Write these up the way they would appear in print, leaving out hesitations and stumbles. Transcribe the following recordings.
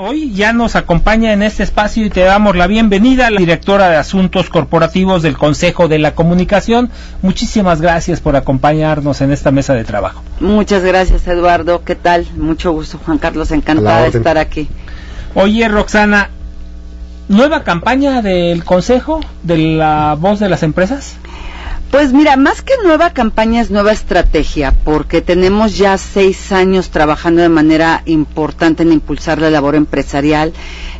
Hoy ya nos acompaña en este espacio y te damos la bienvenida a la directora de Asuntos Corporativos del Consejo de la Comunicación. Muchísimas gracias por acompañarnos en esta mesa de trabajo. Muchas gracias, Eduardo. ¿Qué tal? Mucho gusto, Juan Carlos. Encantada de estar aquí. Oye, Roxana, ¿nueva campaña del Consejo de la Voz de las Empresas? Pues mira, más que nueva campaña es nueva estrategia, porque tenemos ya 6 años trabajando de manera importante en impulsar la labor empresarial,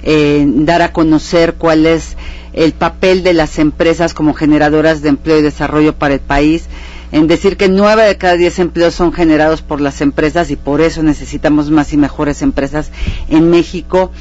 dar a conocer cuál es el papel de las empresas como generadoras de empleo y desarrollo para el país, en decir que 9 de cada 10 empleos son generados por las empresas y por eso necesitamos más y mejores empresas en México.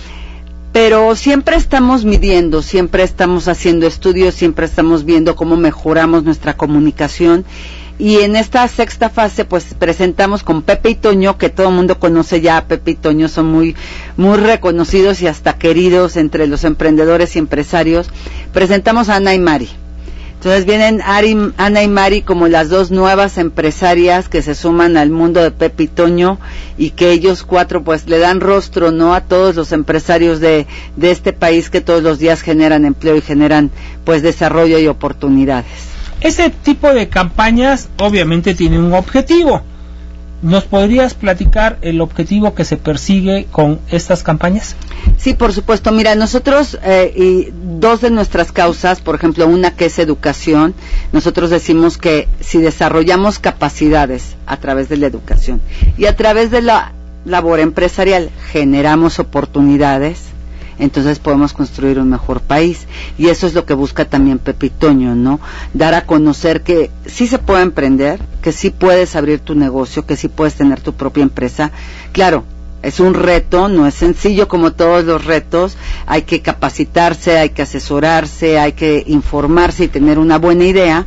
Pero siempre estamos midiendo, siempre estamos haciendo estudios, siempre estamos viendo cómo mejoramos nuestra comunicación. Y en esta sexta fase, pues presentamos con Pepe y Toño, que todo el mundo conoce ya a Pepe y Toño, son muy reconocidos y hasta queridos entre los emprendedores y empresarios. Presentamos a Ana y Mari. Entonces vienen Ana y Mari como las dos nuevas empresarias que se suman al mundo de Pepe y Toño, y que ellos 4 pues le dan rostro, ¿no?, a todos los empresarios de este país que todos los días generan empleo y generan pues desarrollo y oportunidades. Ese tipo de campañas obviamente tiene un objetivo. ¿Nos podrías platicar el objetivo que se persigue con estas campañas? Sí, por supuesto. Mira, nosotros, y 2 de nuestras causas, por ejemplo, una que es educación, nosotros decimos que si desarrollamos capacidades a través de la educación y a través de la labor empresarial generamos oportunidades, entonces podemos construir un mejor país. Y eso es lo que busca también Pepe y Toño, ¿no? Dar a conocer que sí se puede emprender, que sí puedes abrir tu negocio, que sí puedes tener tu propia empresa. Claro, es un reto, no es sencillo como todos los retos, hay que capacitarse, hay que asesorarse, hay que informarse y tener una buena idea.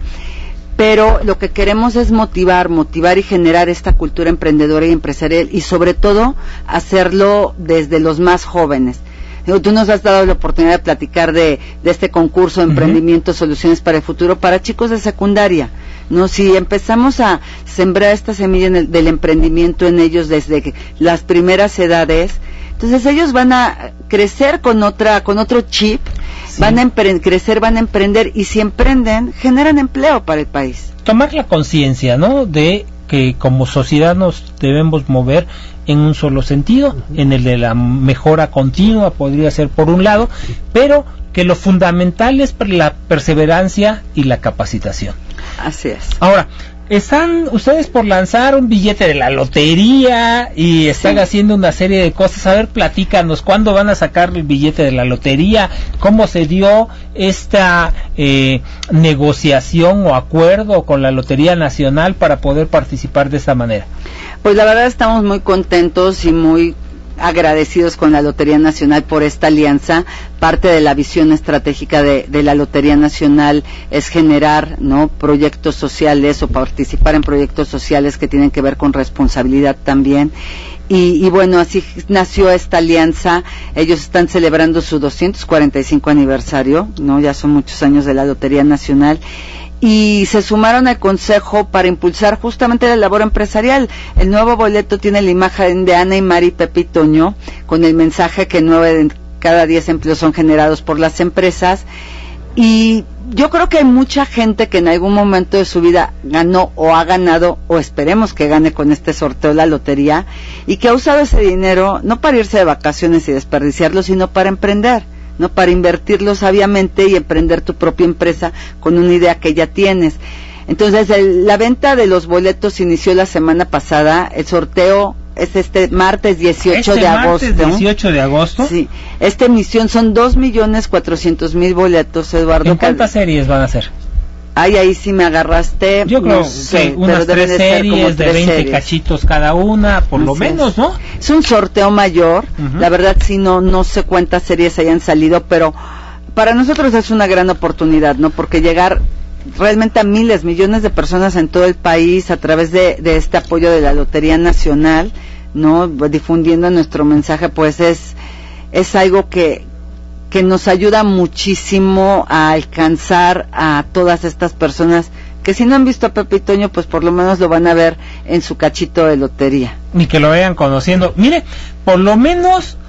Pero lo que queremos es motivar y generar esta cultura emprendedora y empresarial, y sobre todo hacerlo desde los más jóvenes. Tú nos has dado la oportunidad de platicar de este concurso de emprendimiento, soluciones para el futuro, para chicos de secundaria, ¿no? Si empezamos a sembrar esta semilla del emprendimiento en ellos desde las primeras edades, entonces ellos van a crecer con otro chip, sí. Van a crecer, van a emprender, y si emprenden, generan empleo para el país. Tomar la conciencia, ¿no?, de que como sociedad nos debemos mover en un solo sentido, en el de la mejora continua, podría ser por un lado, pero que lo fundamental es la perseverancia y la capacitación. Así es. Ahora, están ustedes por lanzar un billete de la lotería y están haciendo una serie de cosas. A ver, platícanos, ¿cuándo van a sacar el billete de la lotería? ¿Cómo se dio esta negociación o acuerdo con la Lotería Nacional para poder participar de esta manera? Pues la verdad estamos muy contentos y muy agradecidos con la Lotería Nacional por esta alianza. Parte de la visión estratégica de la Lotería Nacional es generar, ¿no?, proyectos sociales o participar en proyectos sociales que tienen que ver con responsabilidad también. Y bueno, así nació esta alianza. Ellos están celebrando su 245 aniversario, ¿no? Ya son muchos años de la Lotería Nacional. Y se sumaron al Consejo para impulsar justamente la labor empresarial. El nuevo boleto tiene la imagen de Ana y Mari, Pepe y Toño, con el mensaje que 9 de cada 10 empleos son generados por las empresas. Y yo creo que hay mucha gente que en algún momento de su vida ganó o ha ganado, o esperemos que gane con este sorteo la lotería, y que ha usado ese dinero no para irse de vacaciones y desperdiciarlo, sino para emprender, ¿no?, para invertirlo sabiamente y emprender tu propia empresa con una idea que ya tienes. Entonces, la venta de los boletos inició la semana pasada. El sorteo es este martes 18 de agosto. ¿Este martes 18 de agosto? Sí. Esta emisión son 2.400.000 boletos, Eduardo. ¿En cuántas series van a ser? Ay, ahí sí me agarraste. Yo creo que unas 3 series de 20 series. Cachitos cada una, por lo menos, ¿no? Es un sorteo mayor. La verdad sí, no sé cuántas series hayan salido, pero para nosotros es una gran oportunidad, ¿no? Porque llegar realmente a miles, millones de personas en todo el país a través de este apoyo de la Lotería Nacional, ¿no?, difundiendo nuestro mensaje, pues es algo que nos ayuda muchísimo a alcanzar a todas estas personas que si no han visto a Pepe y Toño, pues por lo menos lo van a ver en su cachito de lotería. Y que lo vayan conociendo. Mire, por lo menos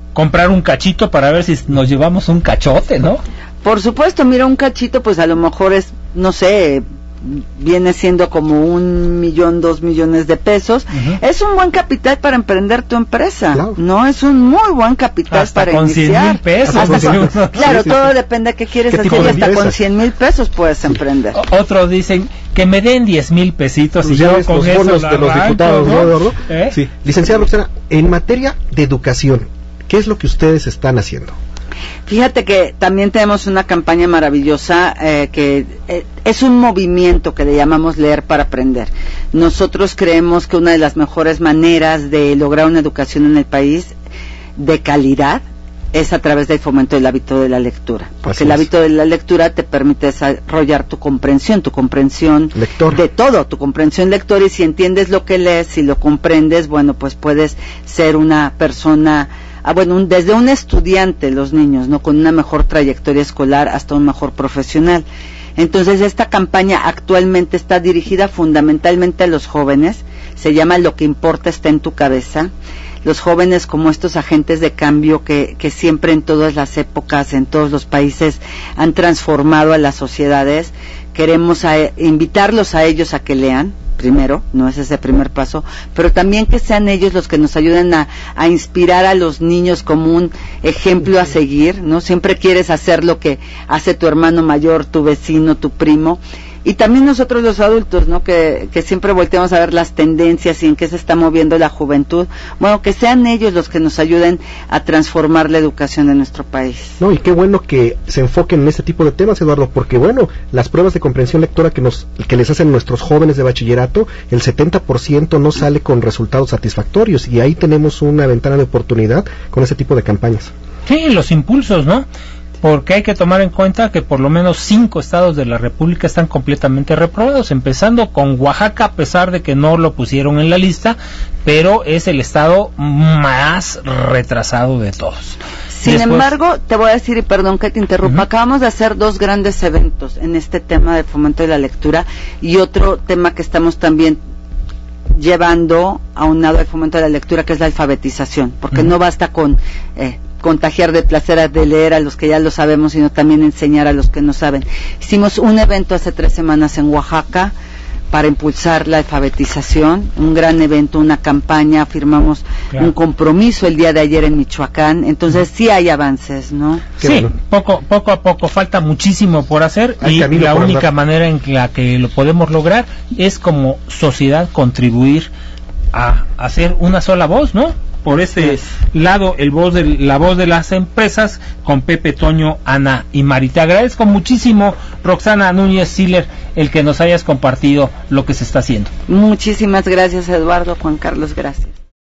comprar un cachito para ver si nos llevamos un cachote, ¿no? Por supuesto, mira, un cachito pues a lo mejor es, no sé, viene siendo como 1 millón, 2 millones de pesos. Es un buen capital para emprender tu empresa, claro. No, es un muy buen capital hasta para con iniciar. 100,000 pesos. Claro, sí, todo depende de qué quieres hacer, y hasta con 100,000 pesos puedes emprender. Otros dicen que me den 10,000 pesitos pues y yo con eso bonos de los diputados, ¿no, Eduardo? Sí. Licenciada Roxana, en materia de educación, ¿qué es lo que ustedes están haciendo? Fíjate que también tenemos una campaña maravillosa que es un movimiento que le llamamos Leer para Aprender. Nosotros creemos que una de las mejores maneras de lograr una educación en el país de calidad es a través del fomento del hábito de la lectura, porque el hábito de la lectura te permite desarrollar tu comprensión lector. De todo, tu comprensión lectora, y si entiendes lo que lees, si lo comprendes, bueno, pues puedes ser una persona, desde un estudiante, los niños, ¿no?, con una mejor trayectoria escolar hasta un mejor profesional. Entonces, esta campaña actualmente está dirigida fundamentalmente a los jóvenes, se llama Lo que importa está en tu cabeza. Los jóvenes, como estos agentes de cambio que siempre en todas las épocas, en todos los países, han transformado a las sociedades, queremos invitarlos a ellos a que lean. Primero, no es ese primer paso, pero también que sean ellos los que nos ayuden a inspirar a los niños como un ejemplo a seguir, ¿no? Siempre quieres hacer lo que hace tu hermano mayor, tu vecino, tu primo, y también nosotros los adultos, ¿no?, que siempre volteamos a ver las tendencias y en qué se está moviendo la juventud. Bueno, que sean ellos los que nos ayuden a transformar la educación de nuestro país. No, y qué bueno que se enfoquen en este tipo de temas, Eduardo, porque bueno, las pruebas de comprensión lectora que les hacen nuestros jóvenes de bachillerato, el 70% no sale con resultados satisfactorios, y ahí tenemos una ventana de oportunidad con ese tipo de campañas. Sí, los impulsos, ¿no? Porque hay que tomar en cuenta que por lo menos 5 estados de la República están completamente reprobados, empezando con Oaxaca, a pesar de que no lo pusieron en la lista, pero es el estado más retrasado de todos. Sin embargo, te voy a decir, y perdón que te interrumpa, acabamos de hacer 2 grandes eventos en este tema de fomento de la lectura, y otro tema que estamos también llevando a un lado del fomento de la lectura, que es la alfabetización, porque no basta con contagiar de placer de leer a los que ya lo sabemos, sino también enseñar a los que no saben. Hicimos un evento hace 3 semanas en Oaxaca para impulsar la alfabetización, un gran evento, una campaña, firmamos un compromiso el día de ayer en Michoacán. Entonces sí hay avances, ¿no? Sí, poco a poco, falta muchísimo por hacer, y la única manera en la que lo podemos lograr es como sociedad contribuir a hacer una sola voz, ¿no? Por este lado, la voz de las empresas, con Pepe, Toño, Ana y Mari. Te agradezco muchísimo, Roxana Núñez Siller, el que nos hayas compartido lo que se está haciendo. Muchísimas gracias, Eduardo. Juan Carlos, gracias.